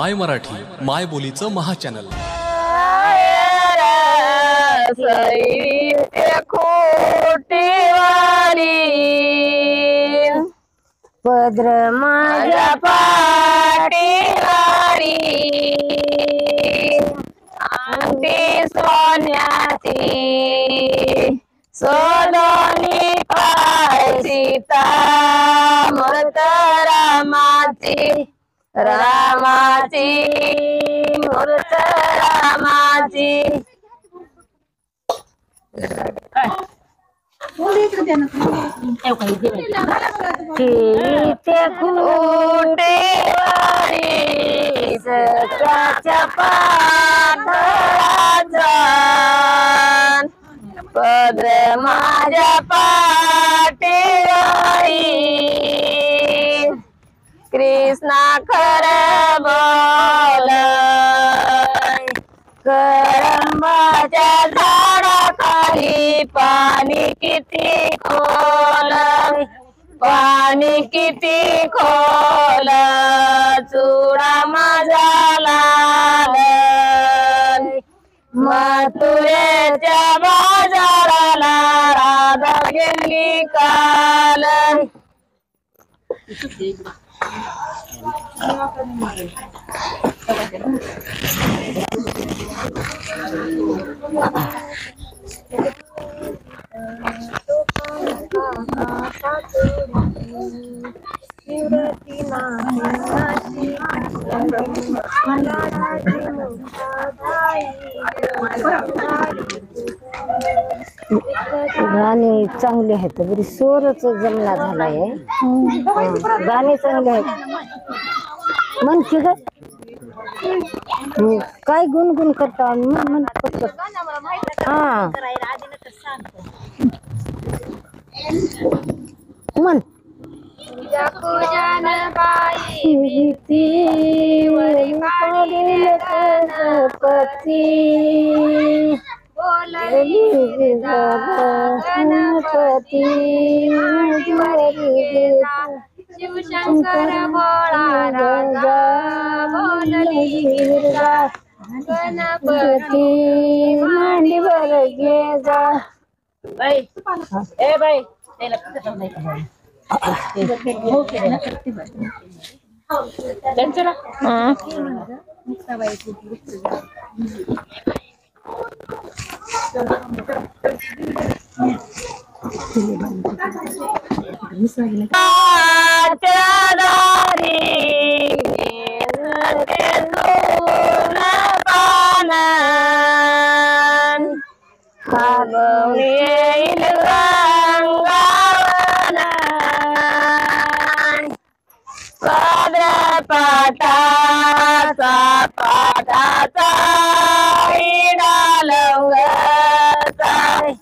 माय मराठी माय बोलीचं महाचॅनल। पद्र माझ्या पाठीवारी अंगठी सोन्याची सोलोनी पाय सीता मूर्त रामाची रामाची मूर्त रामाची ते कुटेवारी सकाळच्या पाठळाचा पद्र माझ्या पाठीवारी कृष्णा खरं बोल करंबाच्या झाडाखाली पाणी किती खोल पाणी किती खोल चुडा माझा लाल मथुरेच्या बाजाराला राधा गेली काल गाणे चांगले आहेत बरी स्वरच जमला झालाय गाणे चांगले आहेत म्हणते ग काय गुणगुण करता मन हा मन पूजन बाई भीती वरी गणपती बोलली गणपती शिवशंकर भोळा राजा बोलली गणपती मांडीवर घे जा बाई ए बाई पाठाचा पाठाचा लवंगाचा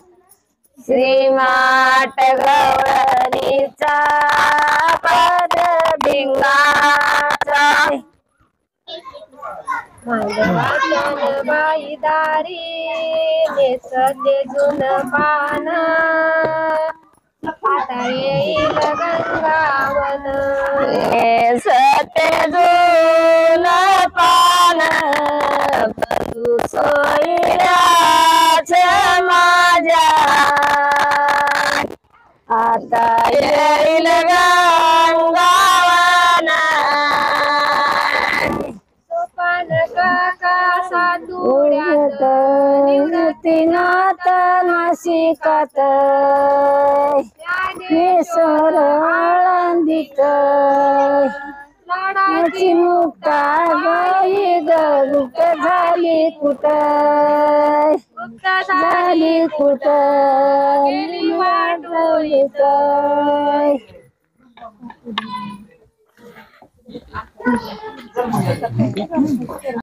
श्रीमाट गवळणीचा पद भिंगाचा बाई दारी नेसते जुन पान येईल गंगावन सते जुन पान बसू सोयीराच माझ्या आता येईल गंगावन सोपान काका सातुड्यात निवृत्तीनाथ नाशिकात सर आळंदीत लाडाची मुक्ता बाई गुप्त झाली कुठ गेली वाटोळीत